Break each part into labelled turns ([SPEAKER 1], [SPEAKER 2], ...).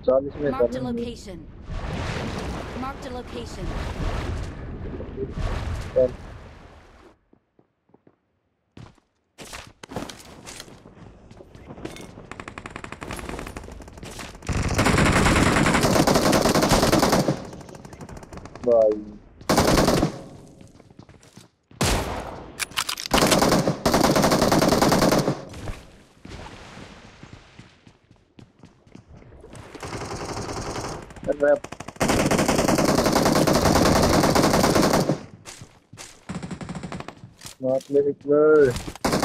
[SPEAKER 1] 40 में
[SPEAKER 2] Marked a
[SPEAKER 1] करना है।
[SPEAKER 2] location. Marked a location.
[SPEAKER 1] चल भाई। अरे मार ले विक्टर।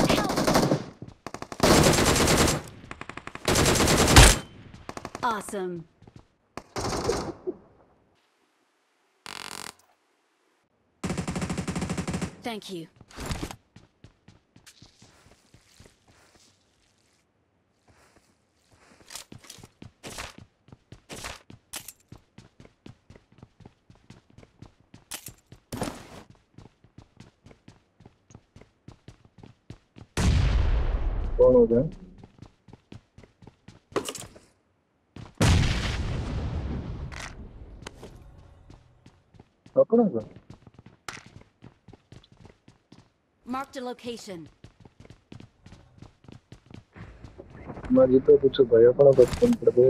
[SPEAKER 2] Awesome. Thank you.
[SPEAKER 1] कौन हो गया? अपना का?
[SPEAKER 2] Marked a location.
[SPEAKER 1] मैं जीतो कुछ भाई अपना बचपन पड़ गए।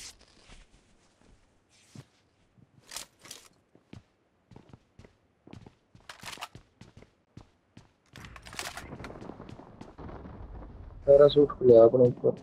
[SPEAKER 1] पैराशूट खुला अपने ऊपर।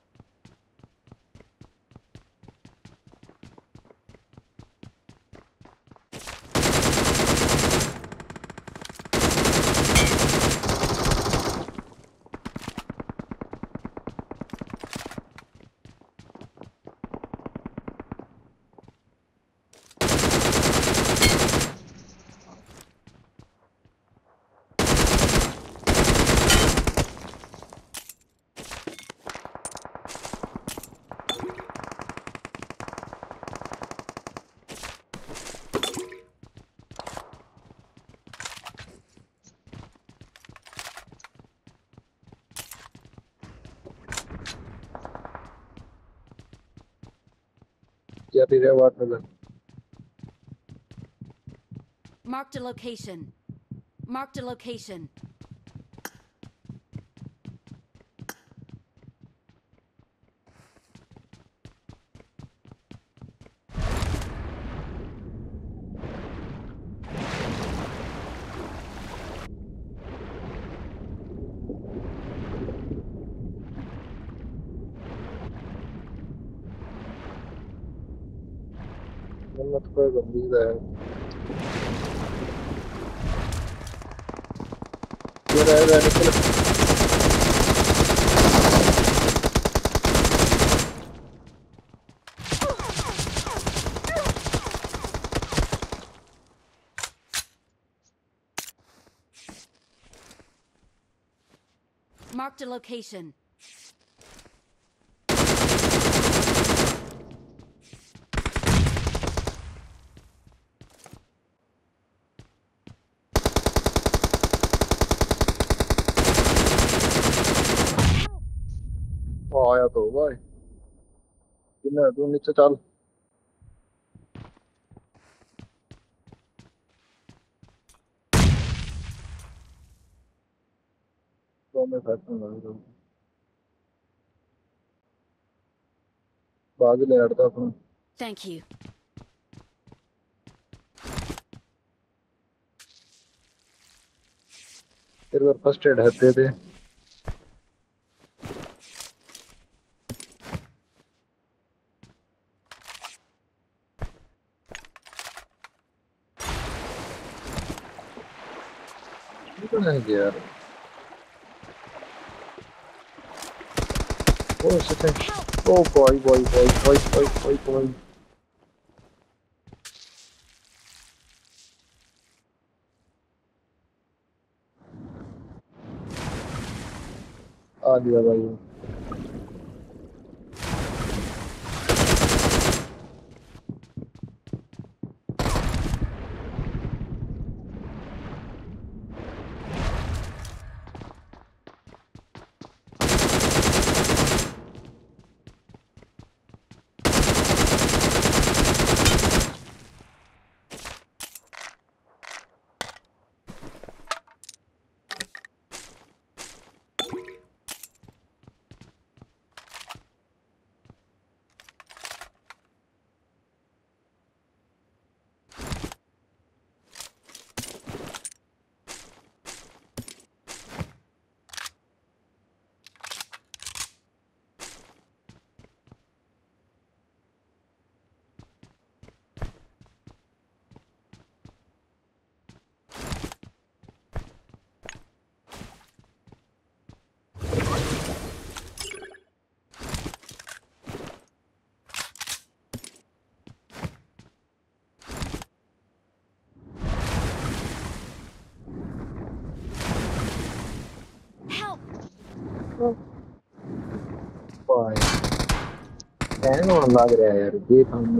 [SPEAKER 1] क्या भी रहा वाट में।
[SPEAKER 2] Marked a location. Marked a location.
[SPEAKER 1] मत कोई गंभीर है। ये रहा निकल।
[SPEAKER 2] Marked a location.
[SPEAKER 1] आया तो भाई। किन्ना तू नीचे चल। तो मैं फैक्शन लग रहा हूँ। बाग ले हटता अपना।
[SPEAKER 2] Thank you.
[SPEAKER 1] तेरे बार फर्स्ट एड है दे दे। तो नहीं दिया यार। ओ सच। Oh boy boy boy boy boy boy boy. आ दिया भाई। भाई हैंग होने लग रहा है यार ये काम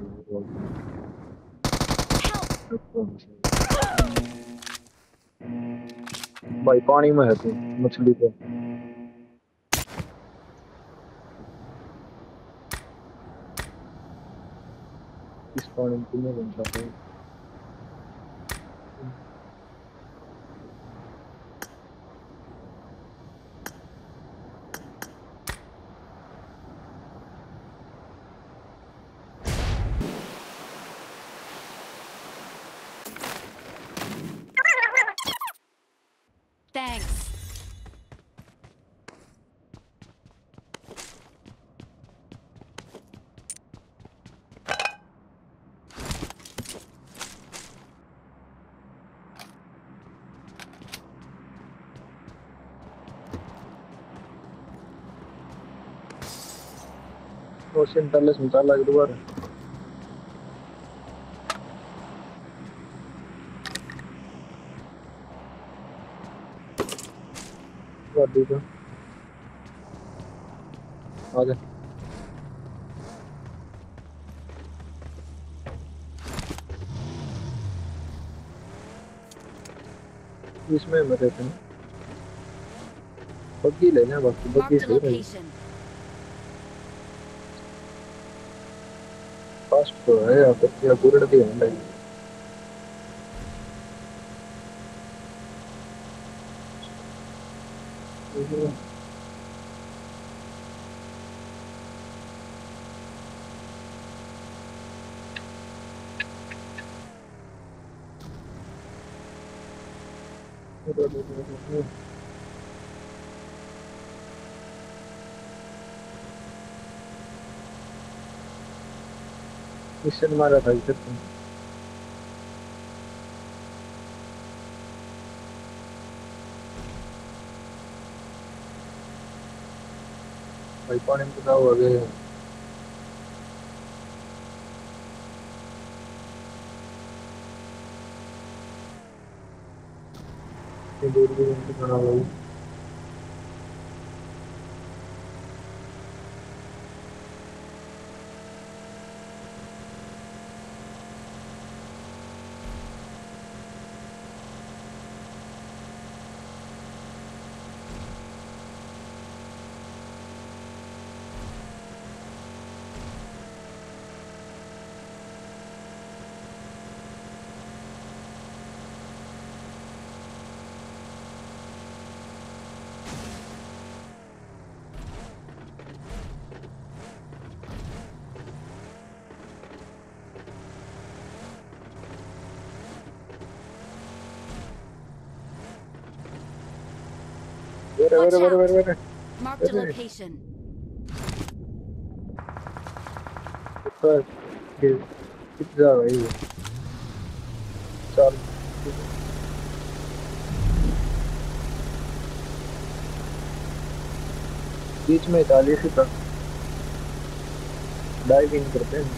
[SPEAKER 1] भाई पानी में है तू मछली को इस पानी में तुम्हें बन जाता है
[SPEAKER 2] Thanks.
[SPEAKER 1] और सिंटरलेस निकाला दोबारा वादी को आजा इसमें मजे थे बग्गी लेना बाकी बग्गी
[SPEAKER 2] Marked a
[SPEAKER 1] सही रहेगी
[SPEAKER 2] location.
[SPEAKER 1] फास्ट तो है या फिर क्या बुरड़ भी है मिशन मारा था इधर भाई पानी में तो हो गए ये दूर भी नहीं बना भाई
[SPEAKER 2] Watch out.
[SPEAKER 1] Were
[SPEAKER 2] Marked a
[SPEAKER 1] were
[SPEAKER 2] location.
[SPEAKER 1] ऊपर कित जा भाई चल बीच में 40 तक डाइविंग करते हैं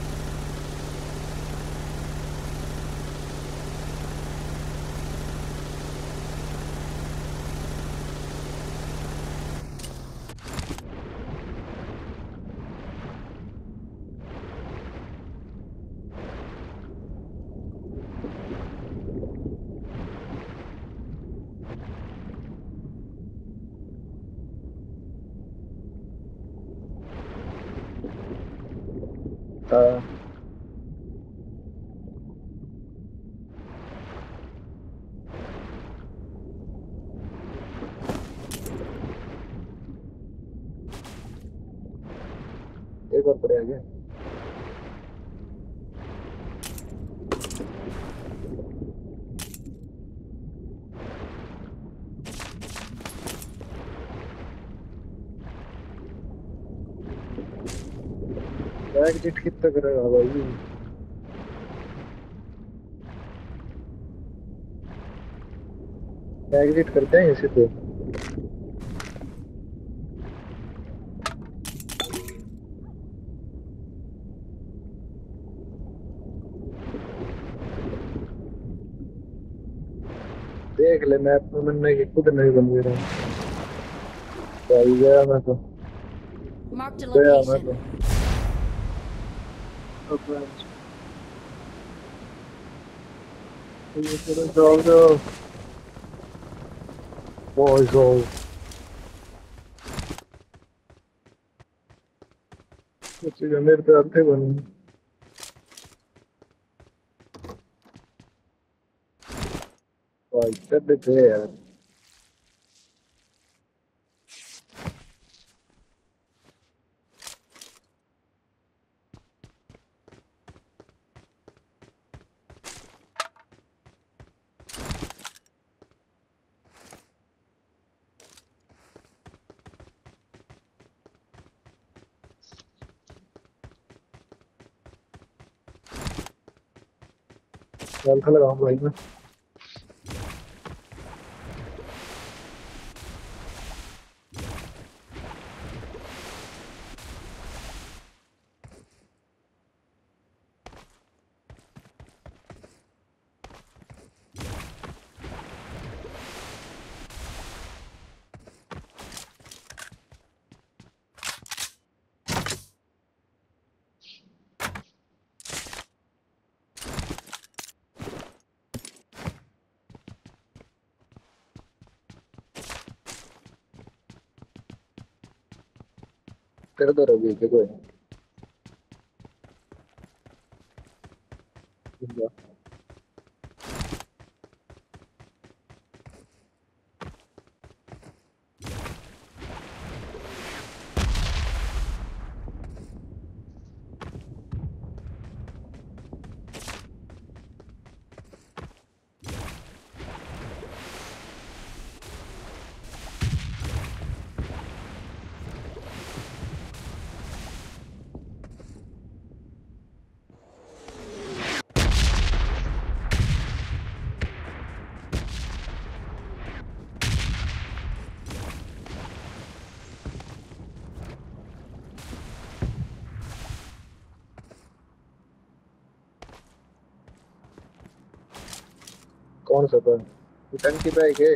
[SPEAKER 1] हाँ एक और पड़ेगा एग्जिट कितना करेगा भाई एग्जिट करते हैं इसे तो देख ले मैप में मैंने कि खुद नहीं बन रहा भाई गया मैं तो
[SPEAKER 2] Marked a
[SPEAKER 1] गया मैं तो।
[SPEAKER 2] location.
[SPEAKER 1] जाओ जाओ बॉयज हो। कुछ मेरे पे आते बनी भाई चढ़ पे यार। चल खा लगाऊं भाई मैं। तेरे तो रवि के कोई नहीं। कौन सा था टंकी पे है के।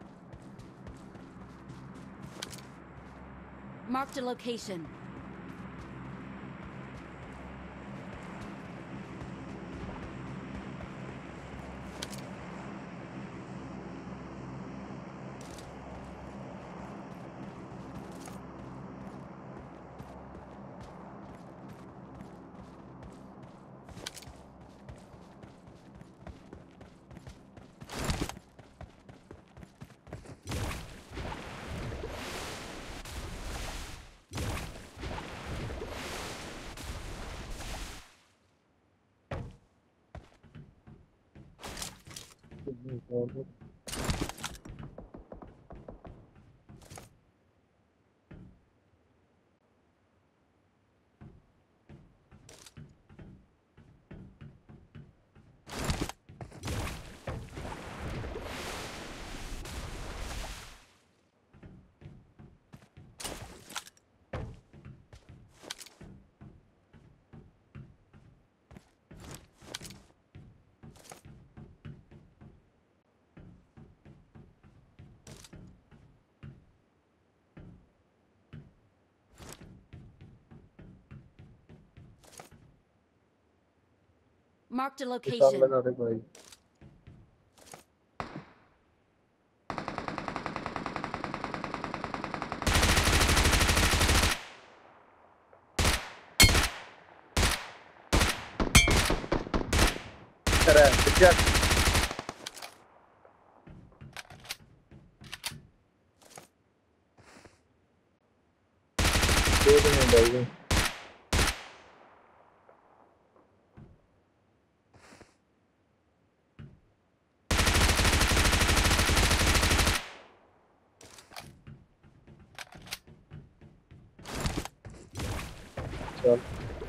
[SPEAKER 2] Marked a location. Marked a
[SPEAKER 1] हिसाब
[SPEAKER 2] location.
[SPEAKER 1] लगा दे भाई। अरे क्या दो दिन में भाई। चल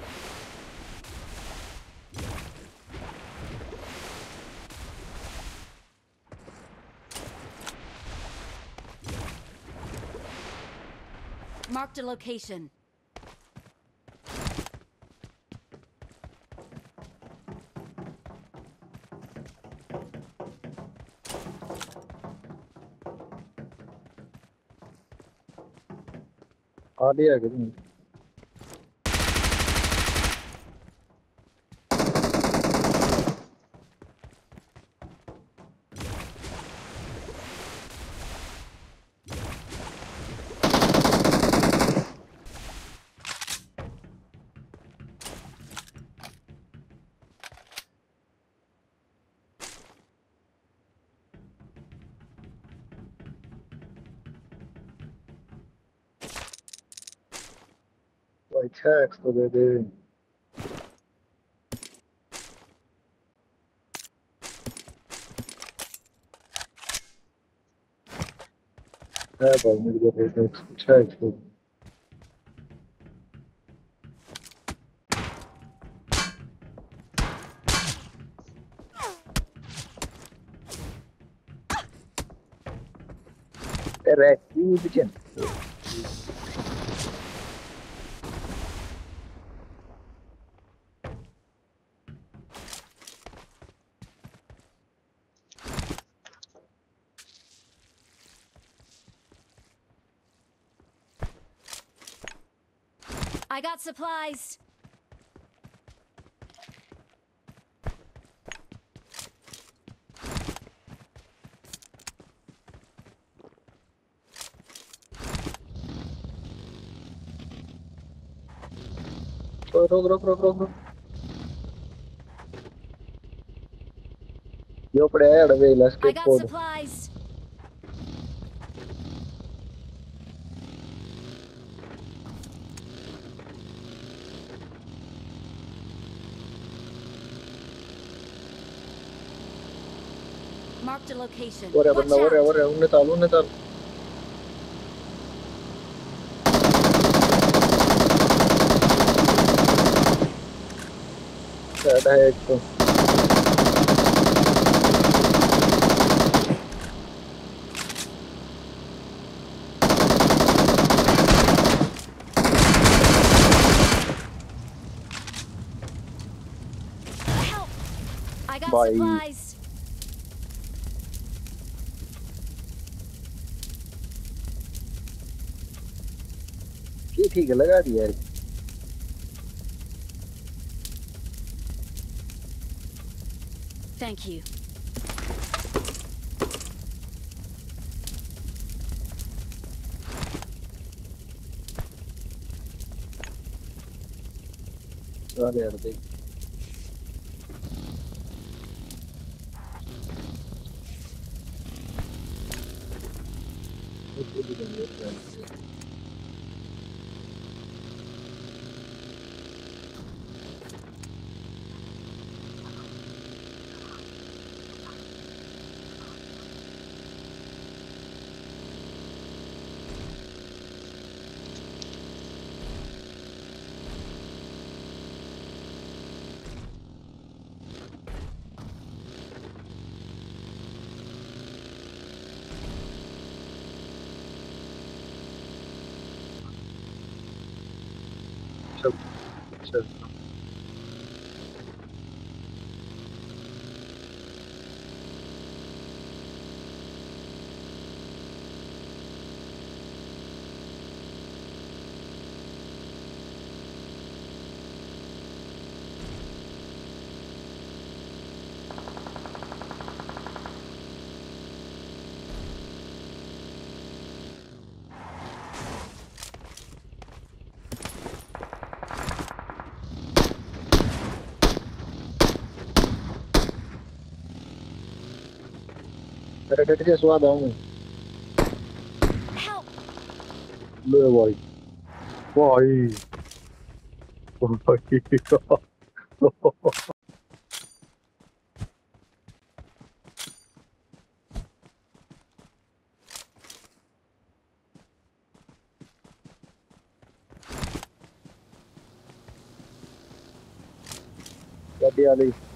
[SPEAKER 2] Marked a location.
[SPEAKER 1] आ लिया कि नहीं। भाई 6x तो दे दे। है भाई मेरे को दे दे 6x तो। तेरे कूद के
[SPEAKER 2] I got supplies.
[SPEAKER 1] रोक रोक रोक रोक रोक। यो पड़े है अड़वे इलाज के
[SPEAKER 2] I got
[SPEAKER 1] code.
[SPEAKER 2] supplies. Marked a location.
[SPEAKER 1] और है
[SPEAKER 2] Watch
[SPEAKER 1] बंदा
[SPEAKER 2] out!
[SPEAKER 1] और है उन्हें ताल शायद है एक तो।
[SPEAKER 2] Help! I got
[SPEAKER 1] भाई
[SPEAKER 2] supplies.
[SPEAKER 1] ठीक है लगा दिया यार।
[SPEAKER 2] Thank you.
[SPEAKER 1] चल यार देख। चल चल तेरे डट के स्वाद आऊं।
[SPEAKER 2] Help!
[SPEAKER 1] ले भाई भाई भाई क्या दिया ली